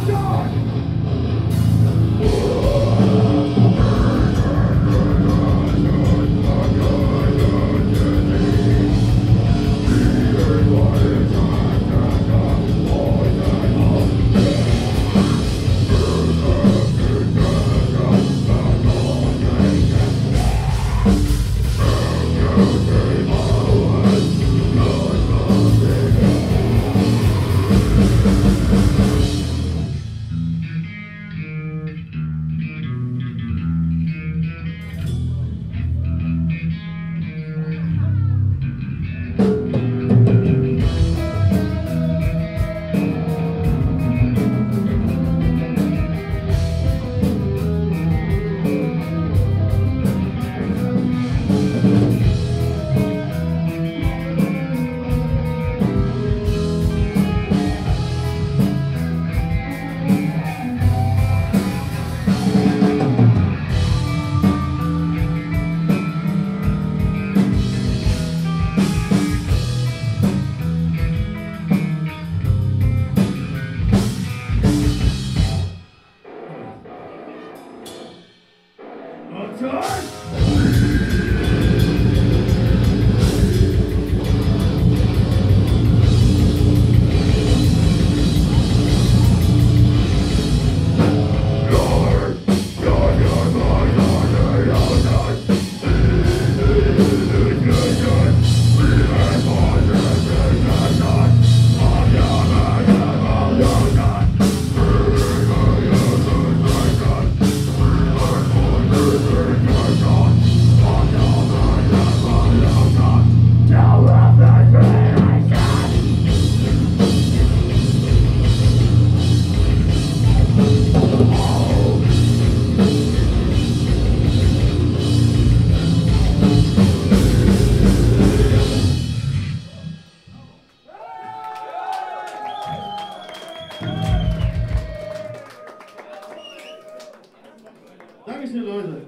Dankeschön, Leute.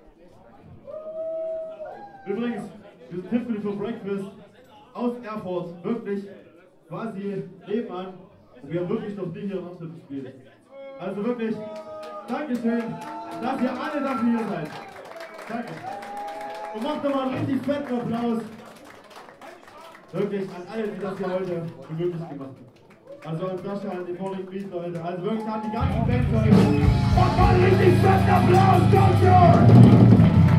Übrigens, wir sind Tiffany für Breakfast aus Erfurt, wirklich quasi nebenan. Und wir haben wirklich noch nie hier in Arnstadt gespielt. Also wirklich, Dankeschön, dass ihr alle dafür hier seid. Danke. Und macht doch mal einen richtig fetten Applaus. Wirklich an alle, die das hier heute möglich gemacht haben. Also an Sascha, an die vorigen Beat, Leute. Also wirklich an die ganzen Bands heute. Macht mal einen richtig fetten Applaus, kommt schon!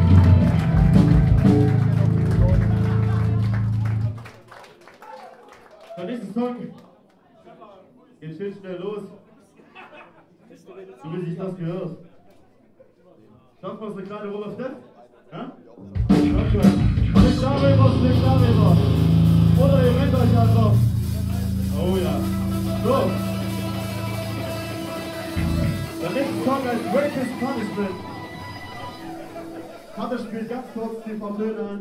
Der nächste Song geht schön schnell los. So wie sich das gehört. Schaffen wir uns eine kleine Rolle auf das? Ja? Okay. Nicht darüber, nicht darüber. Oder ihr rennt euch einfach. Oh ja. So. Der nächste Song heißt Greatest Punishment. Karte spielt ganz kurz die paar Töne an.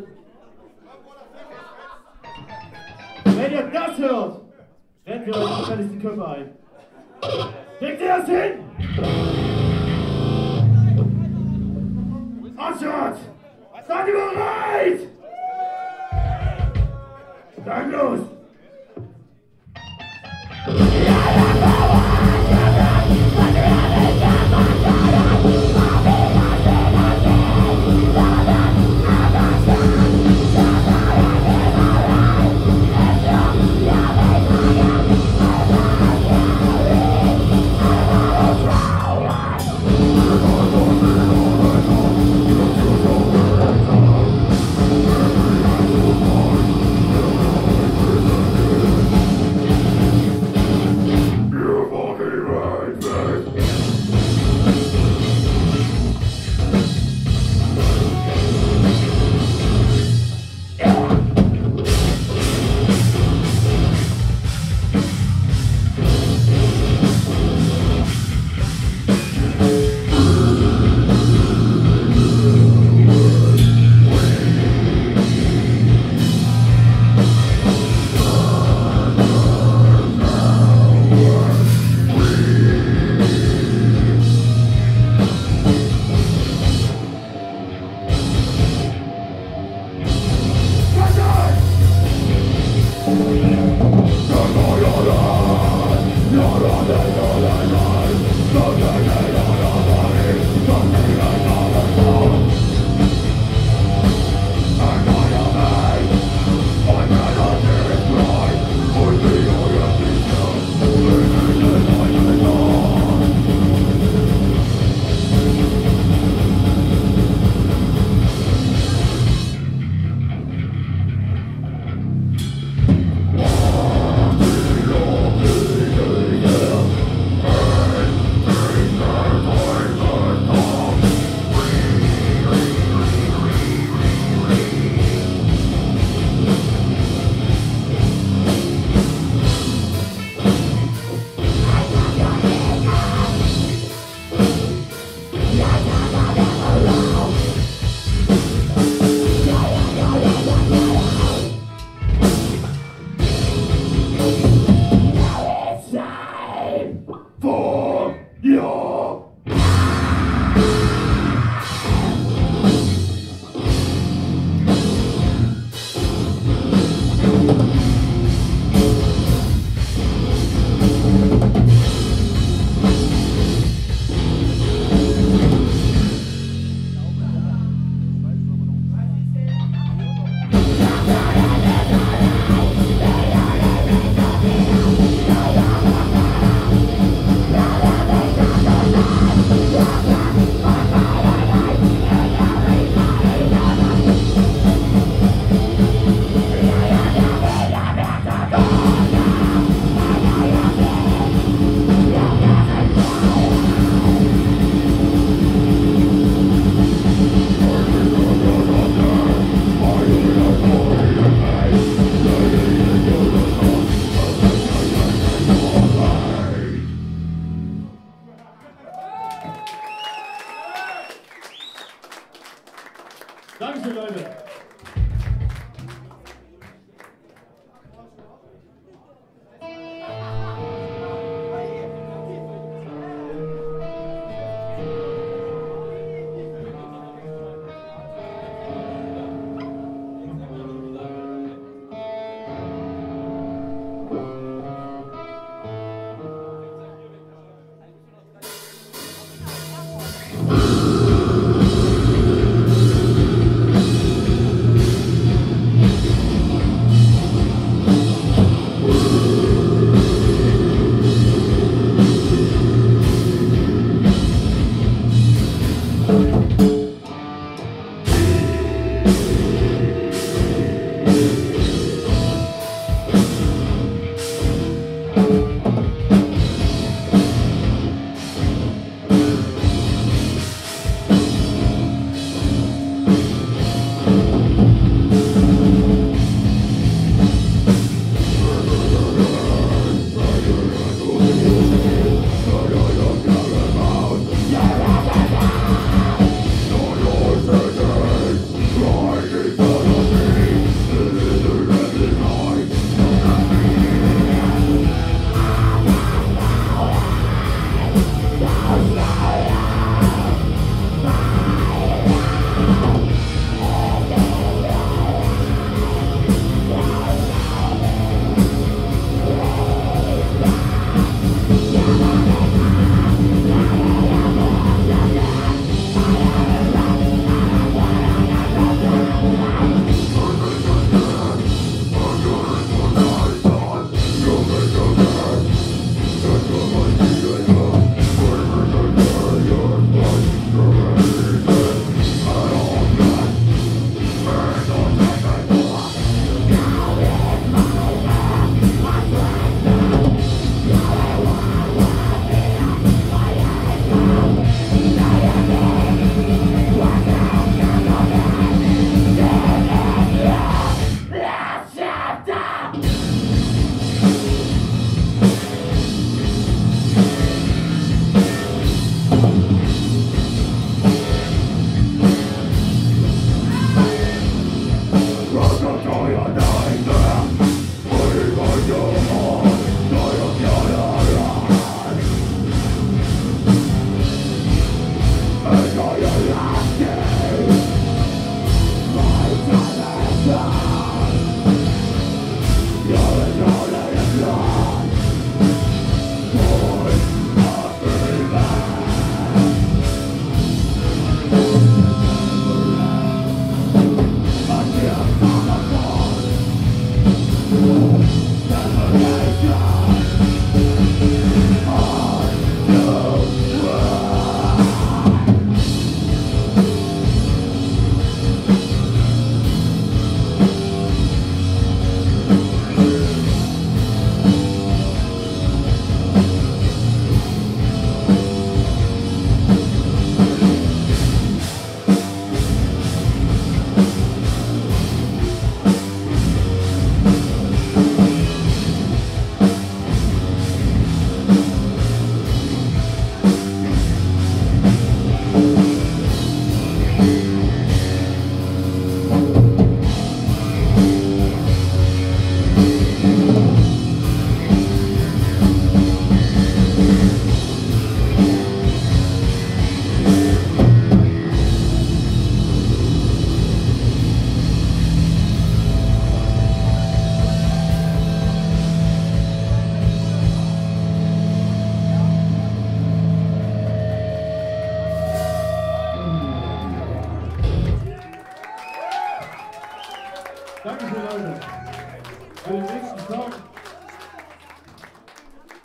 Wenn ihr das hört, rennt ihr euch wahrscheinlich die Köpfe ein. Kriegt ihr das hin? Arnstadt! Seid ihr bereit? Dann los!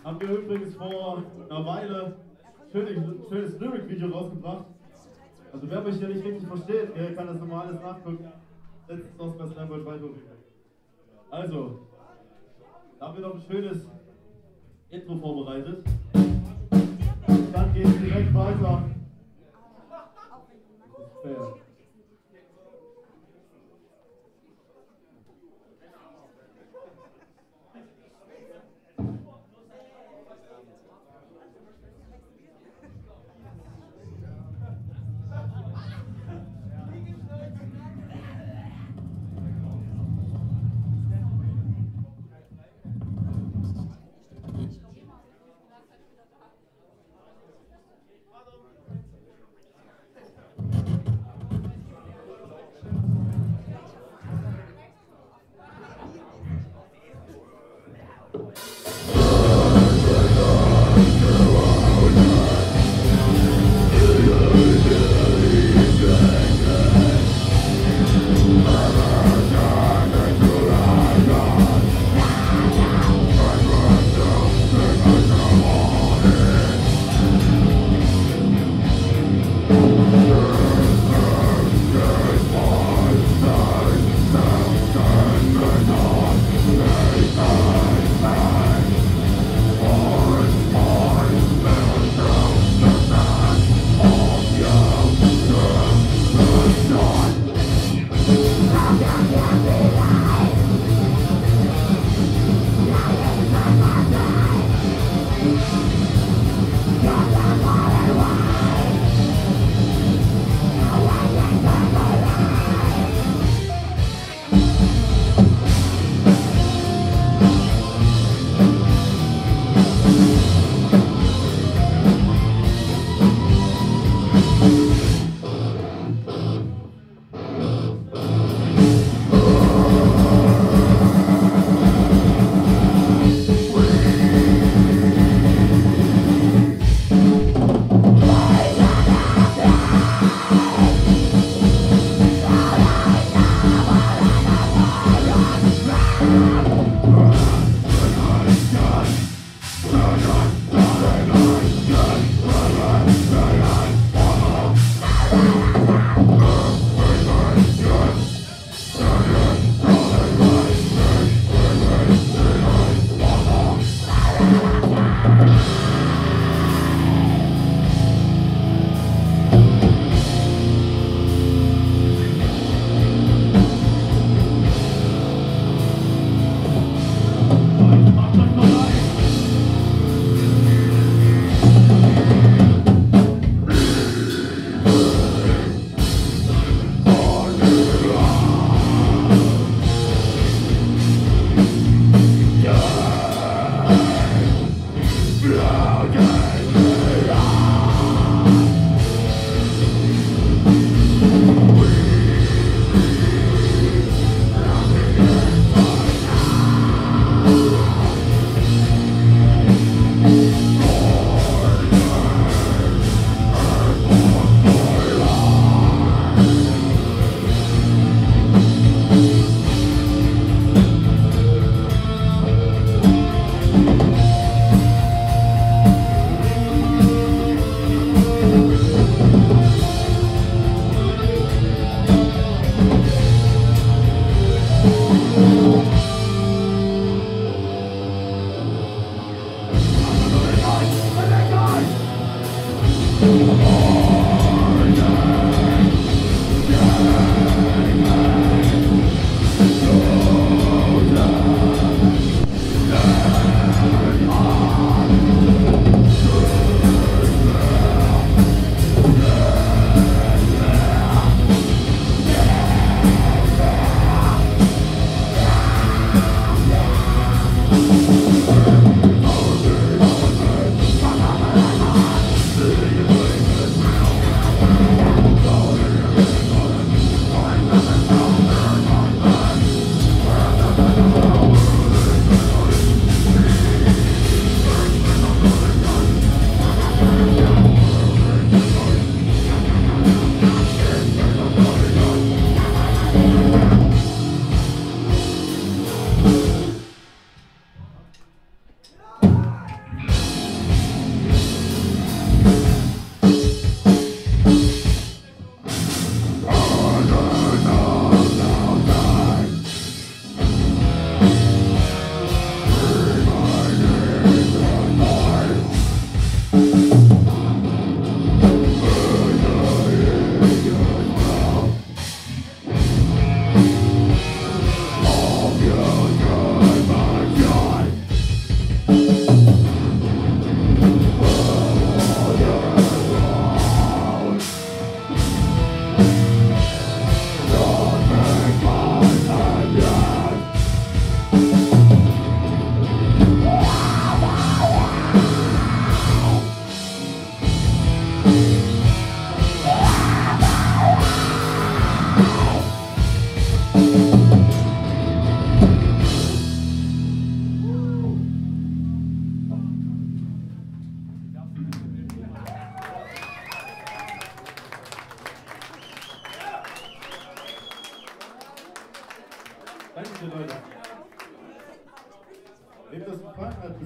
haben wir übrigens vor einer Weile ein schönes Lyric-Video rausgebracht. Also wer mich hier nicht richtig versteht, der kann das nochmal alles nachgucken. Letztens noch bei Slam World Wide. Also, da haben wir noch ein schönes Intro vorbereitet. Und dann geht es direkt weiter. Fair.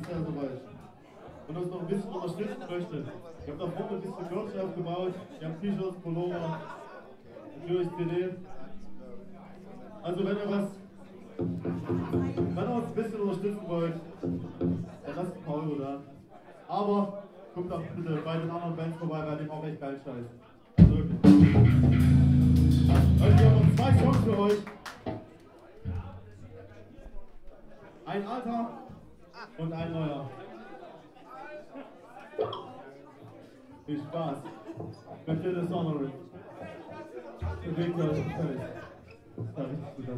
bisher soweit und uns noch ein bisschen unterstützen möchte. Wir haben da vorne ein bisschen Merch aufgebaut, wir haben T-Shirts, Pullover, natürlich CD. Also wenn ihr uns ein bisschen unterstützen wollt, dann lasst ein paar Euro da. Aber guckt auch bitte bei den anderen Bands vorbei, bei dem auch echt geil Scheiß. Also wirklich. Also wir haben noch 2 Songs für euch. Ein alter und ein neuer. Viel Spaß mit der Dishonoring. Bewegt euch völlig. Das war richtig gut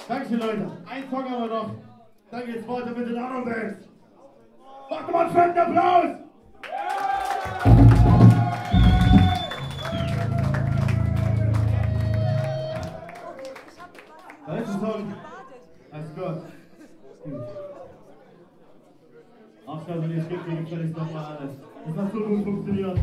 Dankeschön, Leute. Ein Song haben wir noch. Dann geht's weiter mit den anderen Bands. Macht doch mal einen fetten Applaus! Der letzte Song. Alles gut. Arnstadt und ich gebe dir gefälligst nochmal alles. Das hat so gut funktioniert.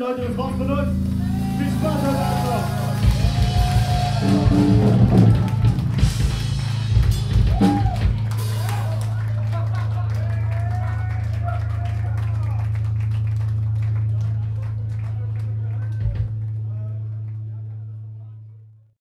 Leute, das war's von uns. Viel Spaß heute Abend.